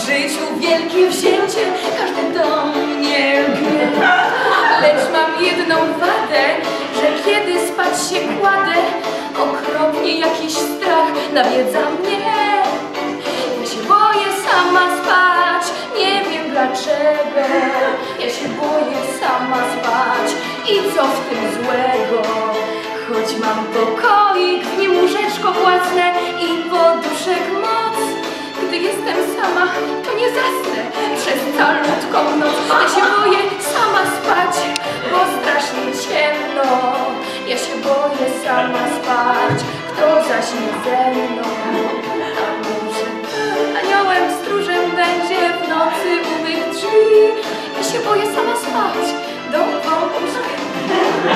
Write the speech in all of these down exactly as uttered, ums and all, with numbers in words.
życiu wielkie wzięcie, każdy do mnie lgnie. Lecz mam jedną wadę, że kiedy spać się kładę, okropnie jakiś strach nawiedza mnie. Ja się boję sama spać, nie wiem dlaczego. Ja się boję sama spać i co w tym złego? Choć mam pokoik, w nim łóżeczko własne i poduszek moc. Gdy jestem sama, to nie zasnę przez calutką noc. Ja się boję sama spać, bo strasznie ciemno. Ja się boję sama spać, kto zaśnie ze mną? A może aniołem stróżem będzie w nocy u mych drzwi? Ja się boję sama spać, dopomóż mi.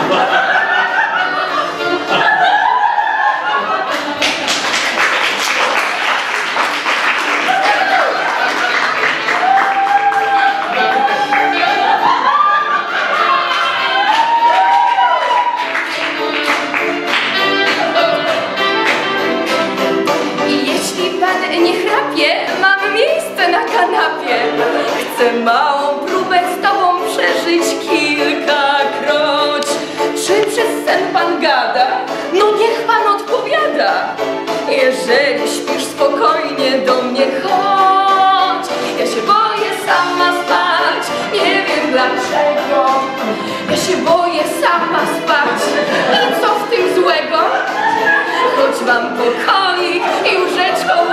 Chcę małą próbę z tobą przeżyć kilkakroć. Czy przez sen pan gada? No niech pan odpowiada. Jeżeli śpisz spokojnie, do mnie chodź. Ja się boję sama spać, nie wiem dlaczego. Ja się boję sama spać i co w tym złego? Choć mam pokoik i łóżeczko